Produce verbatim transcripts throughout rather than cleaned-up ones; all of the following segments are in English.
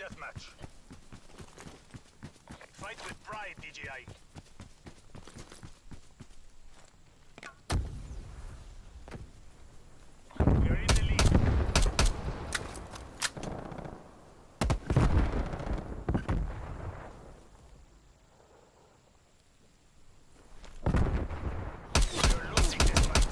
deathmatch. Fight with pride, D J I. We're in the lead. You're losing this fight.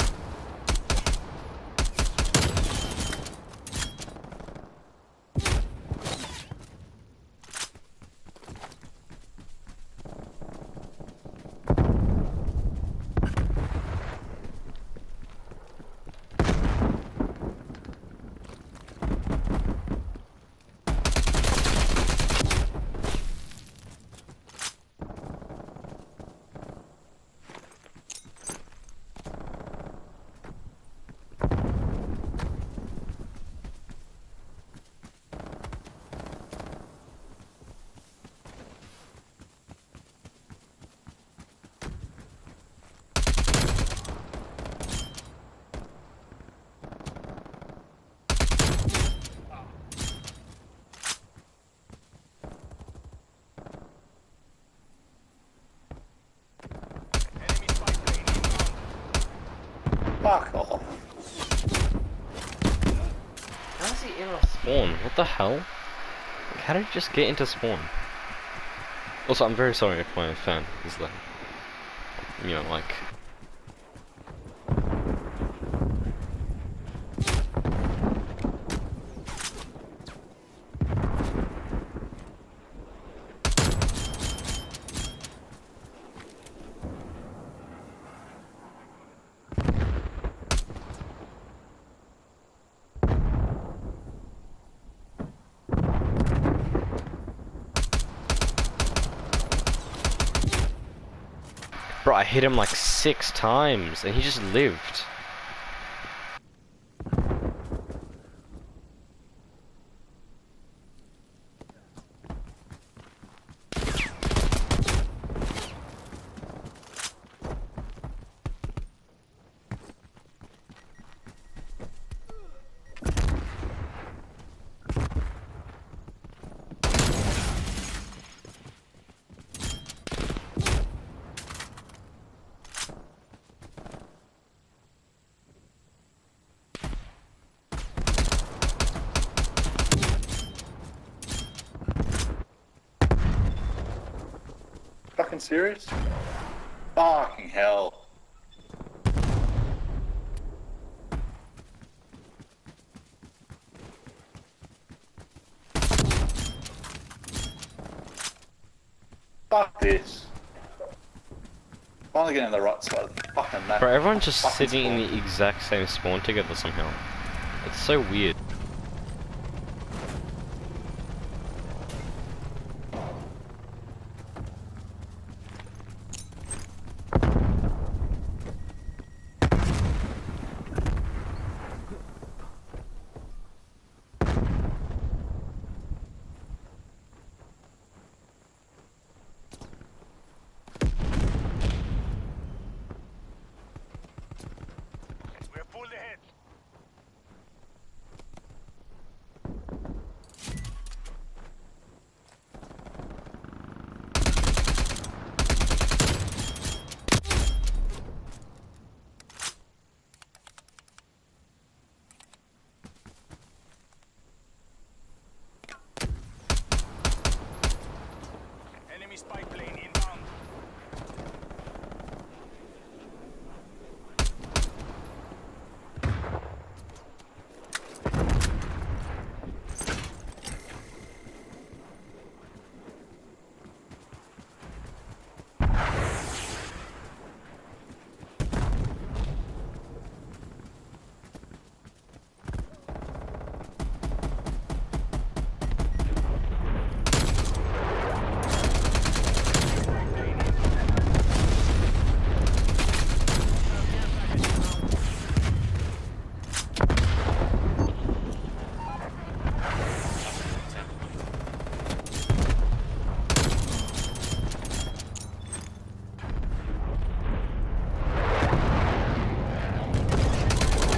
Fuck off. How's he in a spawn? What the hell? Like, how did he just get into spawn? Also, I'm very sorry if my fan is like, you know, like... Bro, I hit him like six times and he just lived. Fucking serious? Fucking hell. Fuck this. Finally getting on the right side of the fucking map. Bro, everyone's just Fucking sitting in spawn. the exact same spawn together somehow. It's so weird. We're full ahead. Enemy spy plane inbound.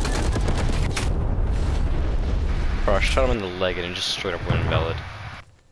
Bro, I shot him in the leg and it just straight up went invalid.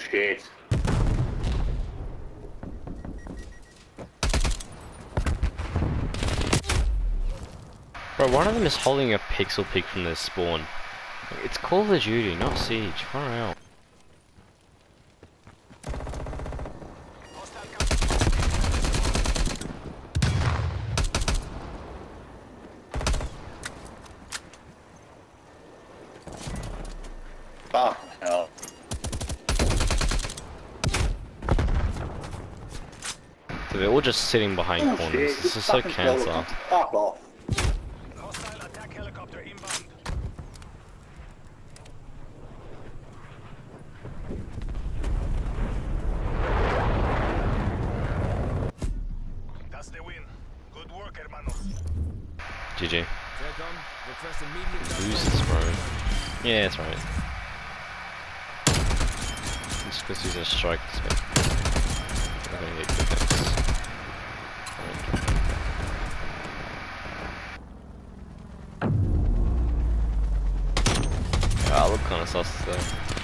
shit. Bro, one of them is holding a pixel pick from their spawn. It's Call of Duty, not Siege. Far out. Hostile counter. Fucking hell. So they're all just sitting behind Oh, corners. shit. This is so Fucking hell, cancer. fuck off. Hostile attack helicopter inbound. That's the win. Good work, hermanos. G G. Tecom, request immediate Lose this, bro. Yeah, that's right. I'm just gonna use a strike this way. I'm gonna get quick hits. Ah, I look kinda sus though.